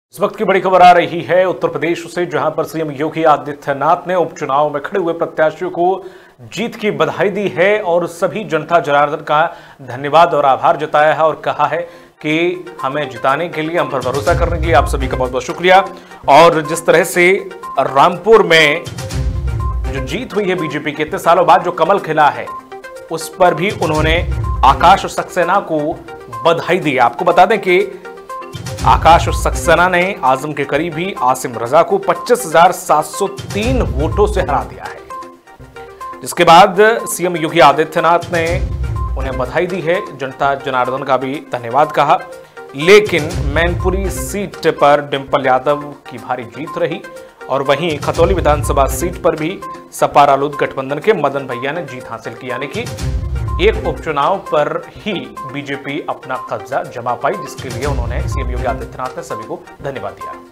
इस वक्त की बड़ी खबर आ रही है उत्तर प्रदेश से, जहां पर सीएम योगी आदित्यनाथ ने उपचुनाव में खड़े हुए प्रत्याशियों को जीत की बधाई दी है और सभी जनता जनार्दन का धन्यवाद और आभार जताया है और कहा है कि हमें जिताने के लिए, हम पर भरोसा करने के लिए आप सभी का बहुत बहुत शुक्रिया। और जिस तरह से रामपुर में जो जीत हुई है बीजेपी के, इतने सालों बाद जो कमल खिला है, उस पर भी उन्होंने आकाश सक्सेना को बधाई दी। आपको बता दें कि आकाश सक्सेना ने आजम के करीबी आसिम रजा को 25,703 वोटों से हरा दिया है, जिसके बाद सीएम योगी आदित्यनाथ ने उन्हें बधाई दी है, जनता जनार्दन का भी धन्यवाद कहा। लेकिन मैनपुरी सीट पर डिंपल यादव की भारी जीत रही और वहीं खतौली विधानसभा सीट पर भी सपा रालोद गठबंधन के मदन भैया ने जीत हासिल की, यानी कि एक उपचुनाव पर ही बीजेपी अपना कब्जा जमा पाई, जिसके लिए उन्होंने सीएम योगी आदित्यनाथ ने सभी को धन्यवाद दिया।